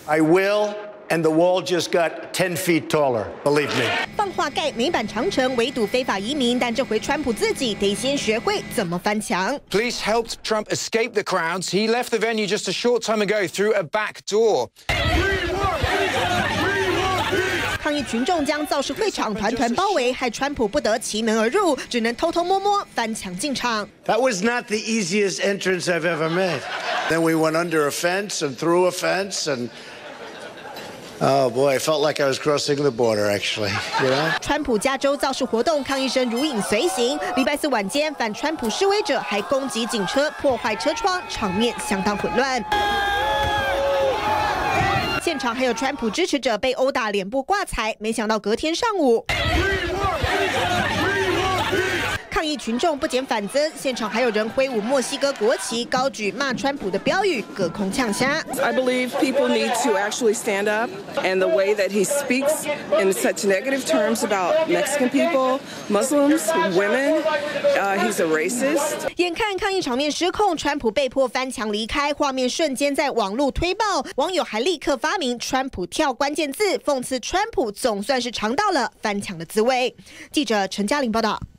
I will. And the wall just got 10 feet taller, believe me. 放话盖美版长城，围堵非法移民，但这回川普自己得先学会怎么翻墙。 Police helped Trump escape the crowds. He left the venue just a short time ago through a back door. 抗议群众将造势会场团团包围，害川普不得其门而入，只能偷偷摸摸翻墙进场。 That was not the easiest entrance I've ever made. Then we went under a fence and through a fence and. Oh boy, I felt like I was crossing the border, actually. You know? 川普加州造势活动，抗议声如影随形。礼拜四晚间，反川普示威者还攻击警车，破坏车窗，场面相当混乱。现场还有川普支持者被殴打脸部挂彩，没想到隔天上午。抗议群众不减反增，现场还有人挥舞墨西哥国旗，高举骂川普的标语，隔空呛瞎。 I believe people need to actually stand up, and the way that he speaks in such negative terms about Mexican people, Muslims, women, he's a racist. 眼看抗议场面失控，川普被迫翻墙离开，画面瞬间在网络推爆，网友还立刻发明“川普跳”关键字，讽刺川普总算是尝到了翻墙的滋味。记者陈嘉玲报道。